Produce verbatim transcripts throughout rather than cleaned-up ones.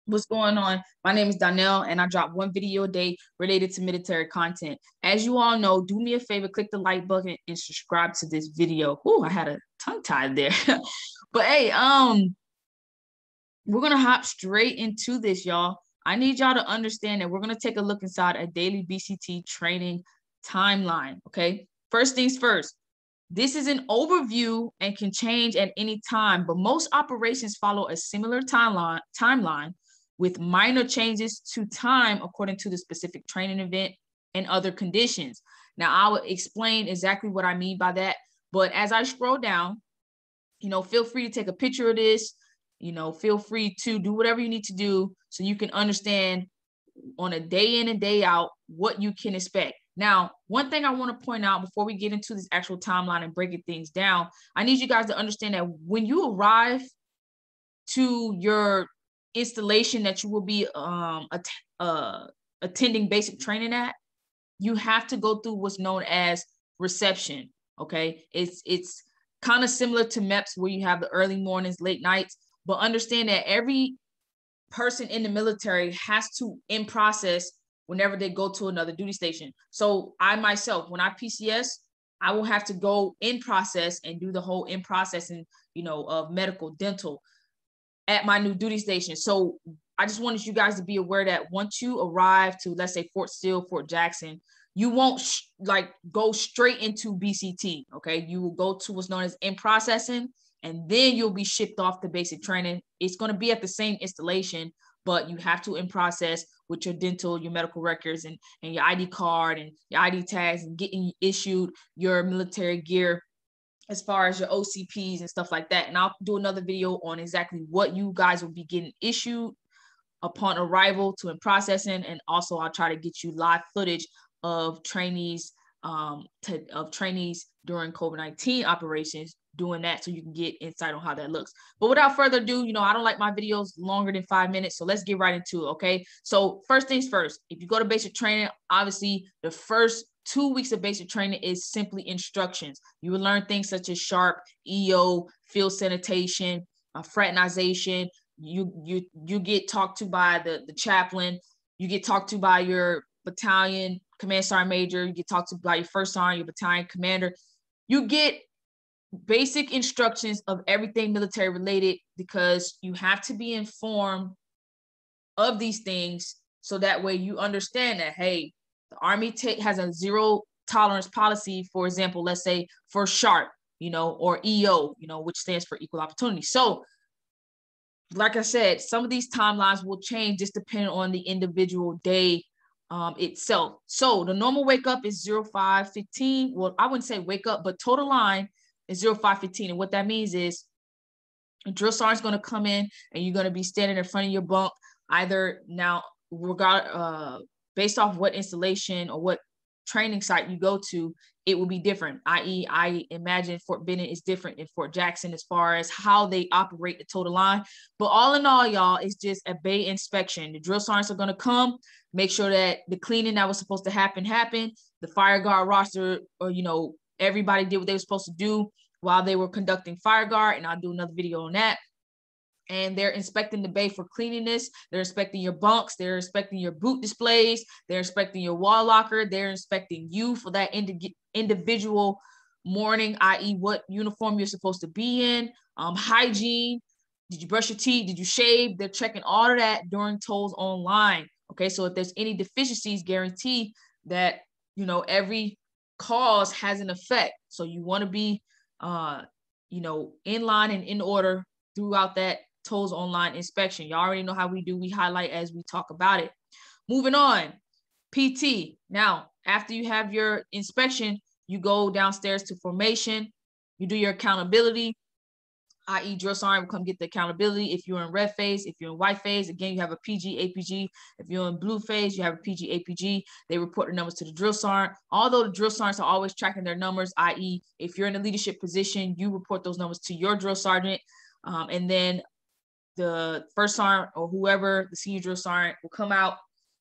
What's going on? My name is Donnell, and I drop one video a day related to military content. As you all know, do me a favor, click the like button and subscribe to this video. Ooh, I had a tongue tied there. But hey, um, we're gonna hop straight into this, y'all. I need y'all to understand that we're gonna take a look inside a daily B C T training timeline. Okay, first things first. This is an overview and can change at any time, but most operations follow a similar timeline timeline with minor changes to time according to the specific training event and other conditions. Now, I will explain exactly what I mean by that, but as I scroll down, you know, feel free to take a picture of this, you know, feel free to do whatever you need to do so you can understand on a day in and day out what you can expect. Now, one thing I want to point out before we get into this actual timeline and breaking things down, I need you guys to understand that when you arrive to your installation that you will be um, att uh, attending basic training at, you have to go through what's known as reception. Okay, it's it's kind of similar to M E P S where you have the early mornings, late nights, but understand that every person in the military has to in process whenever they go to another duty station. So I myself, when I P C S, I will have to go in process and do the whole in processing, you know, of medical, dental at my new duty station. So I just wanted you guys to be aware that once you arrive to, let's say, Fort Steele, Fort Jackson, you won't like go straight into B C T. Okay, you will go to what's known as in processing, and then you'll be shipped off to basic training. It's going to be at the same installation, but you have to in process with your dental, your medical records, and, and your I D card and your I D tags, and getting issued your military gear as far as your O C Ps and stuff like that. And I'll do another video on exactly what you guys will be getting issued upon arrival to in processing. And also I'll try to get you live footage of trainees, um, to, of trainees during COVID nineteen operations doing that, so you can get insight on how that looks. But without further ado, you know, I don't like my videos longer than five minutes, so let's get right into it, okay? So first things first, if you go to basic training, obviously the first two weeks of basic training is simply instructions. You will learn things such as SHARP, E O, field sanitation, uh, fraternization. You, you, you get talked to by the, the chaplain. You get talked to by your battalion command sergeant major. You get talked to by your first sergeant, your battalion commander. You get basic instructions of everything military related, because you have to be informed of these things so that way you understand that, hey, the Army has a zero tolerance policy, for example, let's say for SHARP, you know, or E O, you know, which stands for equal opportunity. So like I said, some of these timelines will change just depending on the individual day um, itself. So the normal wake up is zero five fifteen. Well, I wouldn't say wake up, but total line is zero five fifteen. And what that means is a drill sergeant's going to come in and you're going to be standing in front of your bunk, either now, regard, uh, based off what installation or what training site you go to, it will be different. that is, I imagine Fort Benning is different than Fort Jackson as far as how they operate the total line. But all in all, y'all, it's just a bay inspection. The drill sergeants are going to come, make sure that the cleaning that was supposed to happen, happened. The fire guard roster, or, you know, everybody did what they were supposed to do while they were conducting fire guard. And I'll do another video on that. And they're inspecting the bay for cleanliness. They're inspecting your bunks. They're inspecting your boot displays. They're inspecting your wall locker. They're inspecting you for that indi individual morning, that is what uniform you're supposed to be in. Um, hygiene. Did you brush your teeth? Did you shave? They're checking all of that during tolls online. Okay, so if there's any deficiencies, guarantee that, you know, every cause has an effect. So you want to be, uh, you know, in line and in order throughout that tolls online inspection. You already know how we do. We highlight as we talk about it. Moving on, P T. Now, after you have your inspection, you go downstairs to formation. You do your accountability, that is drill sergeant will come get the accountability. If you're in red phase, if you're in white phase, again, you have a P G, A P G. If you're in blue phase, you have a P G, A P G. They report the numbers to the drill sergeant. Although the drill sergeants are always tracking their numbers, that is if you're in a leadership position, you report those numbers to your drill sergeant. Um, and then the first sergeant or whoever, the senior drill sergeant, will come out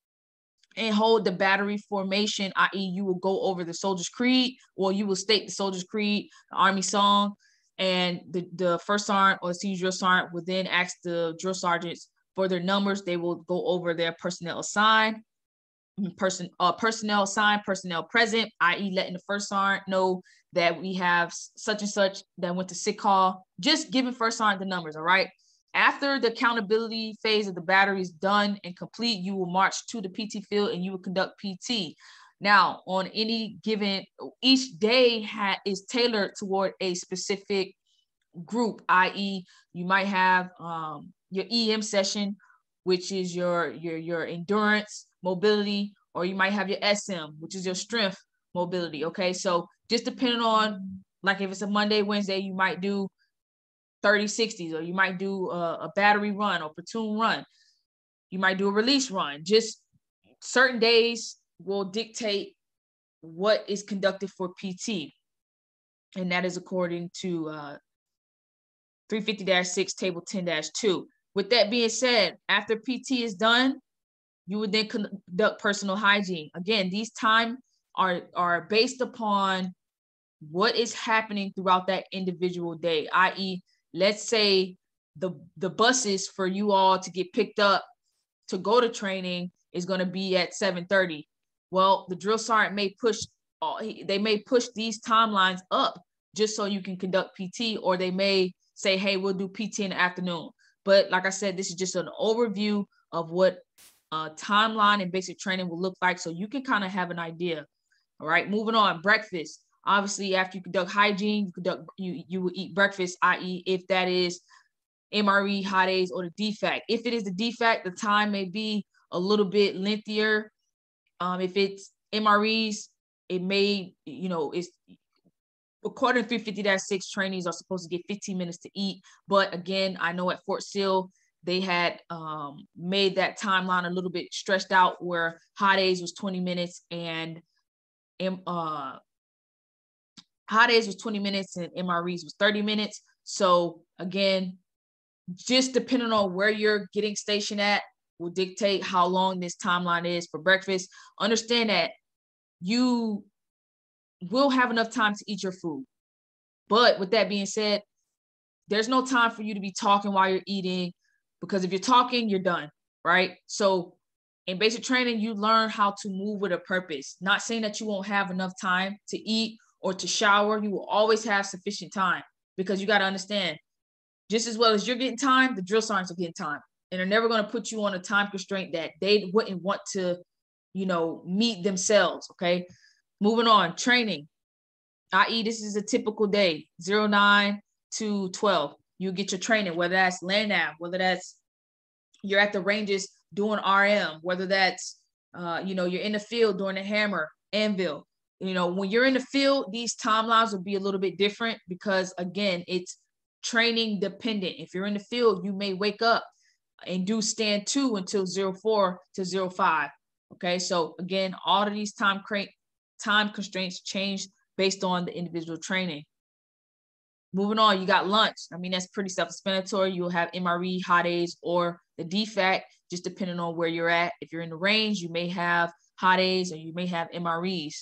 and hold the battery formation, that is you will go over the soldier's creed, or you will state the soldier's creed, the Army song, and the, the first sergeant or the senior drill sergeant will then ask the drill sergeants for their numbers, they will go over their personnel assigned, person, uh, personnel assigned, personnel present, that is letting the first sergeant know that we have such and such that went to sick call, just giving first sergeant the numbers, all right? After the accountability phase of the battery is done and complete, you will march to the P T field and you will conduct P T. Now, on any given, each day ha- is tailored toward a specific group, that is you might have um, your E M session, which is your, your, your endurance, mobility, or you might have your S M, which is your strength, mobility, okay? So just depending on, like if it's a Monday, Wednesday, you might do thirty sixties, or you might do a, a battery run or platoon run. You might do a release run. Just certain days will dictate what is conducted for P T. And that is according to uh, three fifty dash six, table ten dash two. With that being said, after P T is done, you would then conduct personal hygiene. Again, these times are, are based upon what is happening throughout that individual day, that is, let's say the, the buses for you all to get picked up to go to training is going to be at seven thirty. Well, the drill sergeant may push, they may push these timelines up just so you can conduct P T, or they may say, hey, we'll do P T in the afternoon. But like I said, this is just an overview of what a timeline and basic training will look like, so you can kind of have an idea. All right, moving on, breakfast. Obviously, after you conduct hygiene, you conduct you you will eat breakfast, that is, if that is M R E, hot A's, or the D FAC. If it is the D FAC, the time may be a little bit lengthier. Um, if it's M R Es, it may, you know, it's according to three fifty dash six, trainees are supposed to get fifteen minutes to eat. But again, I know at Fort Sill, they had um, made that timeline a little bit stretched out, where hot A's was twenty minutes and uh, hot A's was twenty minutes and M R Es was thirty minutes. So again, just depending on where you're getting stationed at will dictate how long this timeline is for breakfast. Understand that you will have enough time to eat your food. But with that being said, there's no time for you to be talking while you're eating, because if you're talking, you're done, right? So in basic training, you learn how to move with a purpose. Not saying that you won't have enough time to eat or to shower. You will always have sufficient time, because you got to understand, just as well as you're getting time, the drill sergeants are getting time. And they're never going to put you on a time constraint that they wouldn't want to, you know, meet themselves, okay? Moving on, training, that is this is a typical day, zero nine to twelve. You get your training, whether that's land nav, whether that's you're at the ranges doing R M, whether that's, uh, you know, you're in the field doing the hammer, anvil. You know, when you're in the field, these timelines will be a little bit different, because again, it's training dependent. If you're in the field, you may wake up and do stand two until zero four to zero five. Okay, so again, all of these time time constraints change based on the individual training. Moving on, you got lunch. I mean, that's pretty self-explanatory. You'll have M R E, hot A's, or the D FAC, just depending on where you're at. If you're in the range, you may have hot A's or you may have M R Es.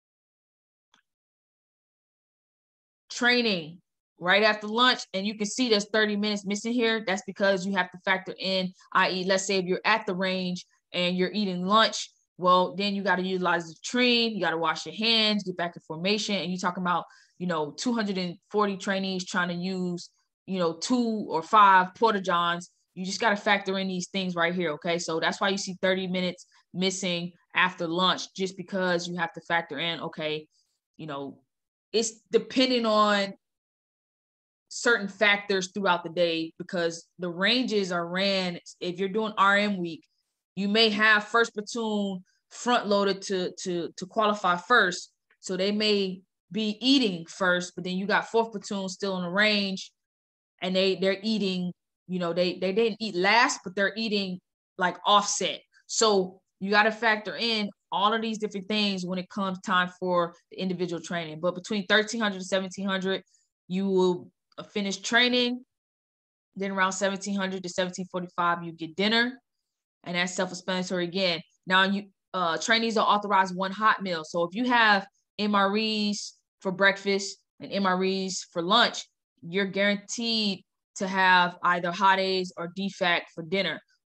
Training right after lunch, and you can see there's thirty minutes missing here. That's because you have to factor in, that is, let's say if you're at the range and you're eating lunch, well, then you got to utilize the latrine, you got to wash your hands, get back in formation, and you're talking about, you know, two hundred forty trainees trying to use, you know, two or five porta johns. You just got to factor in these things right here, okay? So that's why you see thirty minutes missing after lunch, just because you have to factor in, okay, you know, it's depending on certain factors throughout the day, because the ranges are ran. If you're doing R M week, you may have first platoon front loaded to, to, to qualify first. So they may be eating first, but then you got fourth platoon still in the range, and they, they're eating, you know, they, they didn't eat last, but they're eating like offset. So you got to factor in all of these different things when it comes time for the individual training. But between thirteen hundred to seventeen hundred, you will finish training. Then around seventeen hundred to seventeen forty-five, you get dinner, and that's self-explanatory again. Now, you uh, trainees are authorized one hot meal. So if you have M R Es for breakfast and M R Es for lunch, you're guaranteed to have either hot A's or D FAC for dinner.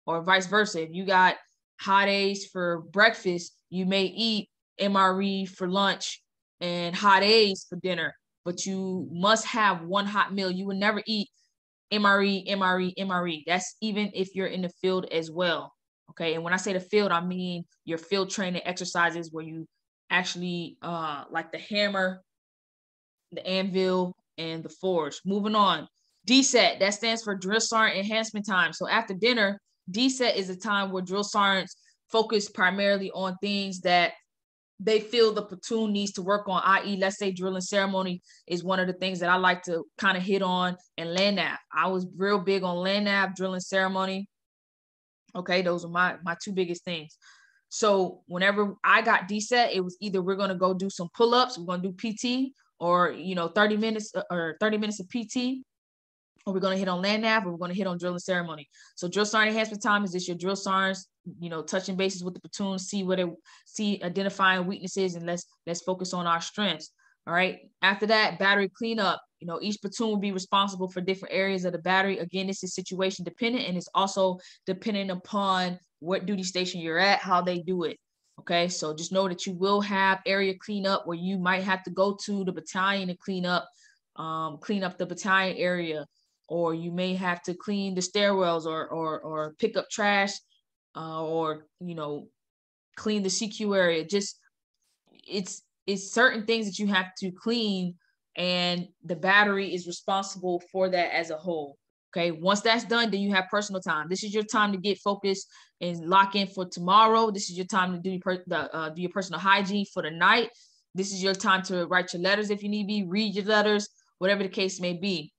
or vice versa. If you got hot A's for breakfast, you may eat M R E for lunch and hot A's for dinner, but you must have one hot meal. You would never eat M R E, M R E, M R E. That's even if you're in the field as well. Okay. And when I say the field, I mean your field training exercises where you actually uh, like the hammer, the anvil, and the forge. Moving on. D SET, that stands for drill sergeant enhancement time. So after dinner, D SET is a time where drill sergeants focus primarily on things that they feel the platoon needs to work on, that is, let's say drilling ceremony is one of the things that I like to kind of hit on, and land nav. I was real big on land nav, drilling ceremony. Okay, those are my, my two biggest things. So whenever I got D SET, it was either we're going to go do some pull-ups, we're going to do P T, or, you know, thirty minutes or thirty minutes of P T, or we're going to hit on land nav, or we're going to hit on drilling ceremony. So drill sergeant enhancement time is just your drill sergeants, you know, touching bases with the platoon, see what it, see identifying weaknesses, and let's let's focus on our strengths. All right. After that, battery cleanup. You know, each platoon will be responsible for different areas of the battery. Again, this is situation dependent, and it's also dependent upon what duty station you're at, how they do it. Okay, so just know that you will have area cleanup where you might have to go to the battalion to clean up, um, clean up the battalion area, or you may have to clean the stairwells, or or or pick up trash, uh, or you know, clean the C Q area. Just it's it's certain things that you have to clean, and the battery is responsible for that as a whole. Okay, once that's done, then you have personal time. This is your time to get focused and lock in for tomorrow. This is your time to do your, the, uh, do your personal hygiene for the night. This is your time to write your letters if you need to be, read your letters, whatever the case may be.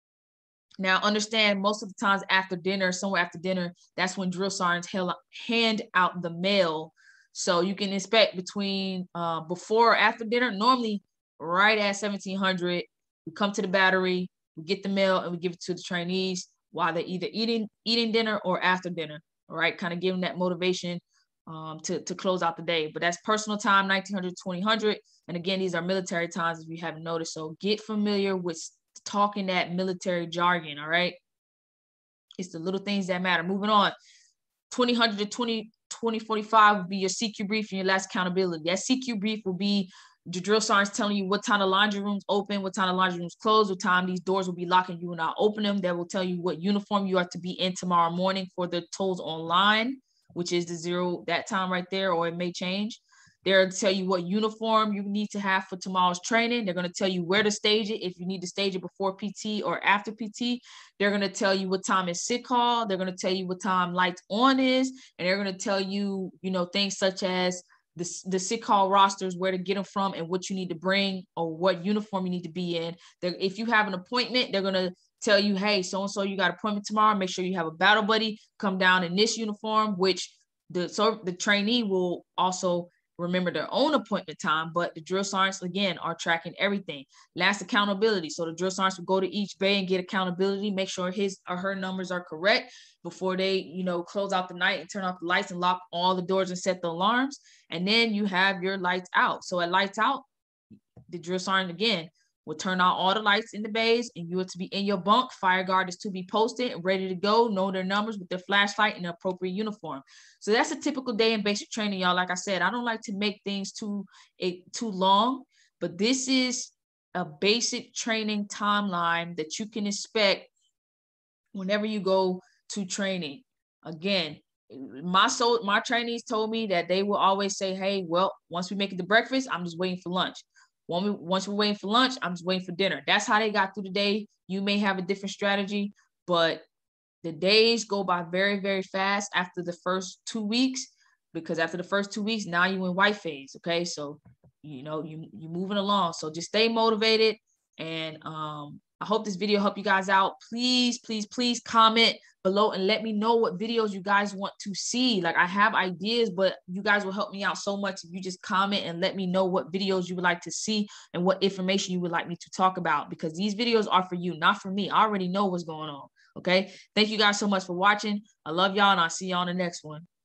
Now, understand most of the times after dinner, somewhere after dinner, that's when drill sergeants hand out the mail. So you can expect between uh, before or after dinner, normally right at seventeen hundred, we come to the battery, we get the mail, and we give it to the trainees while they're either eating eating dinner or after dinner. All right, kind of give them that motivation um, to, to close out the day. But that's personal time, nineteen hundred, twenty hundred. And again, these are military times, if you haven't noticed. So get familiar with talking that military jargon, all right? It's the little things that matter. Moving on, twenty hundred to twenty, twenty forty-five will be your C Q brief and your last accountability. That C Q brief will be the drill sergeants telling you what time the laundry room's open, what time the laundry room's closed, what time these doors will be locking. You will not open them. That will tell you what uniform you are to be in tomorrow morning for the tolls online, which is the zero that time right there, or it may change. They're to tell you what uniform you need to have for tomorrow's training. They're going to tell you where to stage it, if you need to stage it before P T or after P T. They're going to tell you what time is sick call. They're going to tell you what time lights on is. And they're going to tell you, you know, things such as the, the sick call rosters, where to get them from, and what you need to bring, or what uniform you need to be in. They're, if you have an appointment, they're going to tell you, hey, so-and-so, you got an appointment tomorrow. Make sure you have a battle buddy come down in this uniform, which the, so the trainee will also remember their own appointment time, but the drill sergeants, again, are tracking everything. Last, accountability. So the drill sergeants will go to each bay and get accountability, make sure his or her numbers are correct before they, you know, close out the night and turn off the lights and lock all the doors and set the alarms. And then you have your lights out. So at lights out, the drill sergeant, again, will turn on all the lights in the bays, and you are to be in your bunk. Fire guard is to be posted and ready to go, know their numbers with their flashlight and the appropriate uniform. So that's a typical day in basic training, y'all. Like I said, I don't like to make things too, a, too long, but this is a basic training timeline that you can expect whenever you go to training. Again, my so my trainees told me that they will always say, hey, well, once we make it to breakfast, I'm just waiting for lunch. When we, once we're waiting for lunch, I'm just waiting for dinner. That's how they got through the day. You may have a different strategy, but the days go by very, very fast after the first two weeks, because after the first two weeks, now you're in white phase, okay? So, you know, you, you're moving along. So just stay motivated, and um, I hope this video helped you guys out. Please, please, please comment below and let me know what videos you guys want to see. Like, I have ideas, but you guys will help me out so much if you just comment and let me know what videos you would like to see and what information you would like me to talk about, because these videos are for you, not for me. I already know what's going on. Okay. Thank you guys so much for watching. I love y'all, and I'll see y'all on the next one.